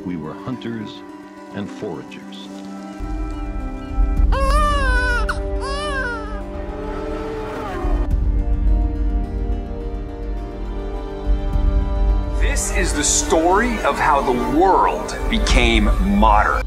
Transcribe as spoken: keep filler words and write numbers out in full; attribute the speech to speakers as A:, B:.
A: we were hunters and foragers.
B: This is the story of how the world became modern.